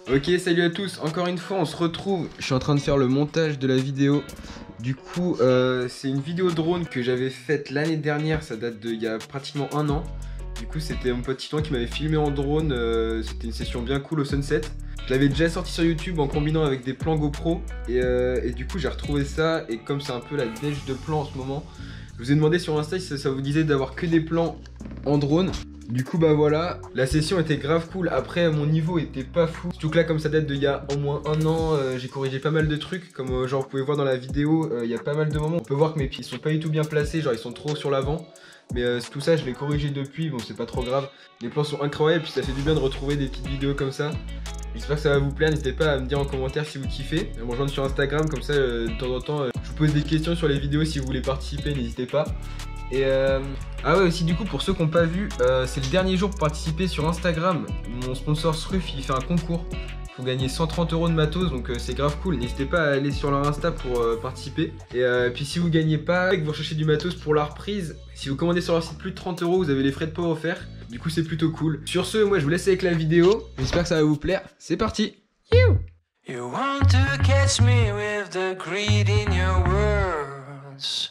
Ok, salut à tous, encore une fois on se retrouve, je suis en train de faire le montage de la vidéo. Du coup, c'est une vidéo drone que j'avais faite l'année dernière, ça date d'il y a pratiquement un an. Du coup, c'était mon pote Titouan qui m'avait filmé en drone, c'était une session bien cool au sunset. Je l'avais déjà sorti sur YouTube en combinant avec des plans GoPro. Et du coup, j'ai retrouvé ça, et comme c'est un peu la dèche de plans en ce moment, je vous ai demandé sur Insta si ça vous disait d'avoir que des plans en drone. Du coup bah voilà, la session était grave cool. Après mon niveau était pas fou, surtout que là comme ça date d'il y a au moins un an, j'ai corrigé pas mal de trucs. Comme genre vous pouvez voir dans la vidéo, il y a pas mal de moments, on peut voir que mes pieds sont pas du tout bien placés, genre ils sont trop sur l'avant. Mais tout ça je l'ai corrigé depuis, bon c'est pas trop grave. Les plans sont incroyables, puis ça fait du bien de retrouver des petites vidéos comme ça. J'espère que ça va vous plaire, n'hésitez pas à me dire en commentaire si vous kiffez, à me rejoindre sur Instagram, comme ça de temps en temps je vous pose des questions sur les vidéos. Si vous voulez participer, n'hésitez pas. Et ah ouais, aussi du coup pour ceux qui n'ont pas vu, c'est le dernier jour pour participer sur Instagram. Mon sponsor Sruf il fait un concours, faut gagner 130 € de matos, donc c'est grave cool. N'hésitez pas à aller sur leur Insta pour participer. Et puis si vous gagnez pas et que vous recherchez du matos pour la reprise, si vous commandez sur leur site plus de 30 €, vous avez les frais de port offerts. Du coup c'est plutôt cool. Sur ce, moi je vous laisse avec la vidéo, j'espère que ça va vous plaire, c'est parti. You want to catch me with the greed in your words,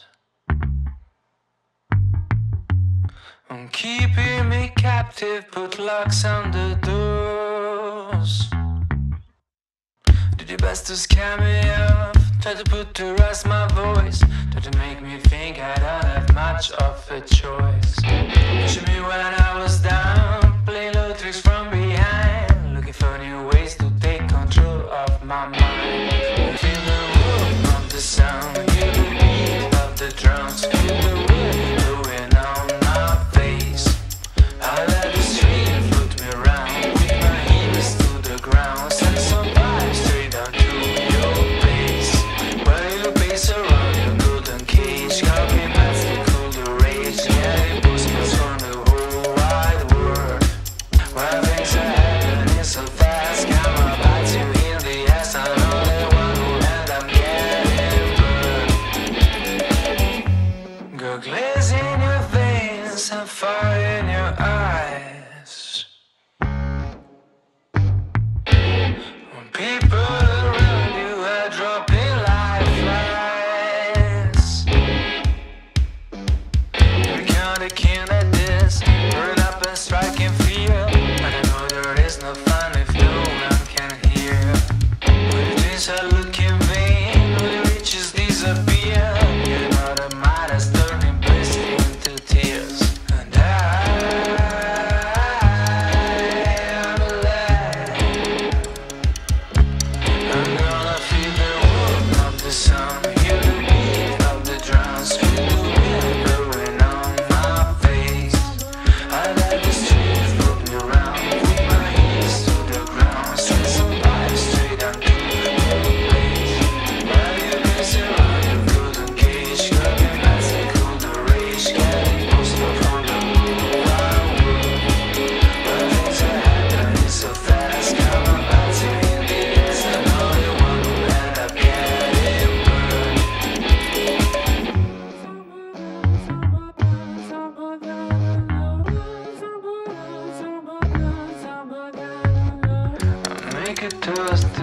I'm keeping me captive, put locks on the doors. Did your best to scare me off, try to put to rest my voice, try to make me think I don't have much of a choice. Pushing me when I was down, playing low tricks from behind, looking for new ways to take control of my mind. Feel the rhythm of the sound, hear the beat of the drums, feel the wind blowing on my face. I let the stream float me around, with my heels to the ground, send some vibes straight down to your face. While you pace around your golden cage, got me magical the rage, getting postcards from the whole wide world. While things are happening so fast, come on, bite you in the ass, I know the one who end up getting burned. Got glaze in your veins and fire in your eyes. When people around you are dropping like flies, you're kinda keen at this, burn up and strike and feel. But I know there is no fun if no one can hear. When the dreams are looking vain, when the riches disappear, you know the mind is turning bliss into tears. And I'm alive. I'm gonna feel the warmth of the sun, hear the beat of the drums, feel the wind blowing on my face. I let the streets float me around, with my heels to the ground, send some vibes straight down to your face. While you pace around your golden cage, got me magical the rage, getting closer from the whole wide world. But things are happening so fast, come on, bite you in the ass, I know the one who end up getting burned. Make a toast